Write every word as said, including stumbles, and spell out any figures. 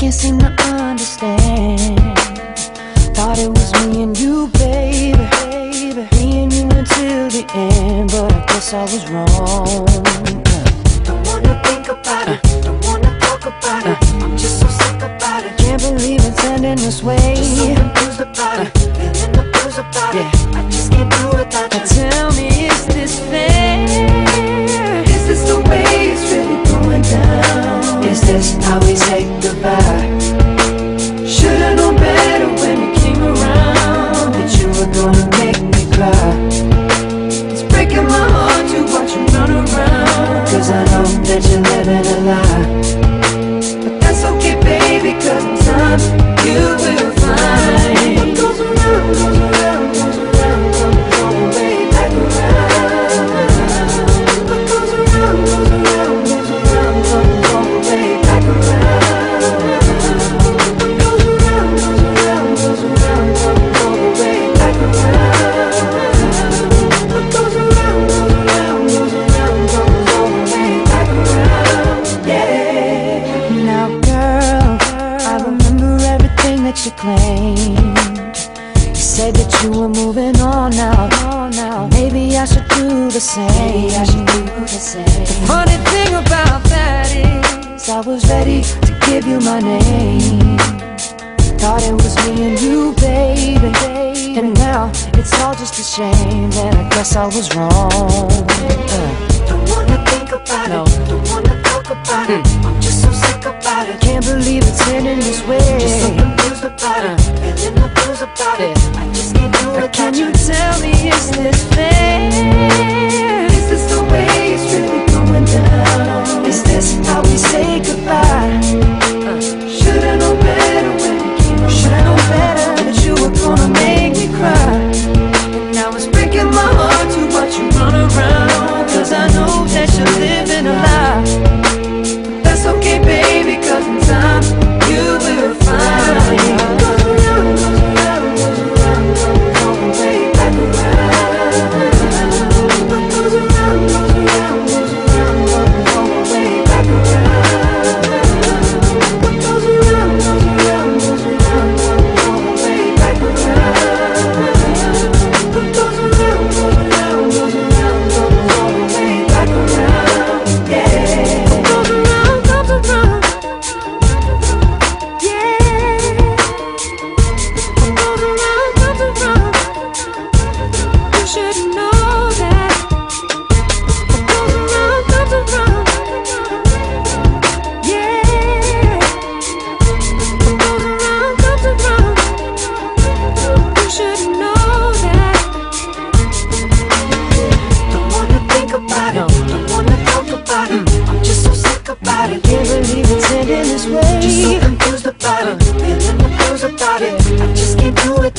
can't seem to understand. Thought it was me and you, baby, baby, me and you until the end, but I guess I was wrong. Don't wanna think about it, don't wanna talk about it. I'm just so sick about it. Can't believe it's ending this way. Just so confused about it, feeling the blues about it. I just can't do without you. Tell me, is this fair? Is this the way it's really going down? Is this how we say goodbye? Should've known better when you came around, that you were gonna make me cry. It's breaking my heart to watch you run around, cause I know that you're living a lie. But that's okay, baby, cause in time you will find what goes around, goes around, goes around, comes all the way back around. What goes around, goes around, goes around, comes all the way back around. What goes around, goes around, goes around, comes all the way back around. What goes around, goes around, goes around, comes all the way back around. Yeah. Now, girl, I remember everything that you claimed. You said that you were moving on now. Maybe I should do the same. Maybe I should do the same. The funny thing about that is I was ready to give you my name. Thought it was me and you, baby, and now it's all just a shame. And I guess I was wrong. uh. Don't wanna think about no. it, don't wanna talk about mm. it. I'm just so sick about it. Can't believe it's ending this way. Just so confused about uh. it, feeling the blues about yeah. it. I just can't do it. Can you tell me, is this fair? Is this the way it's really going down? Is this how we say goodbye? Uh. Should've known better when you came around. Should've known better that you were gonna make me cry. And now it's breaking my heart to watch you run around, cause I know that you're living a lie. But that's okay, baby, cause in time you will find what goes around, goes around, goes around, comes all the way back around. What goes around, goes around, goes around, comes all the way back around. What goes around, goes around, goes around, comes all the way back around. What goes around, goes around, goes around, comes all the way back around. Yeah. What goes around, comes around. Yeah. What goes around, comes around. You should know that. What goes around, comes around. Yeah. What goes around, comes around. You should know that. Don't wanna think about it, don't wanna talk about it. I'm just so sick about it. Can't believe it's ending this way. Just so confused about it, feeling the blues about it. I just can't do it.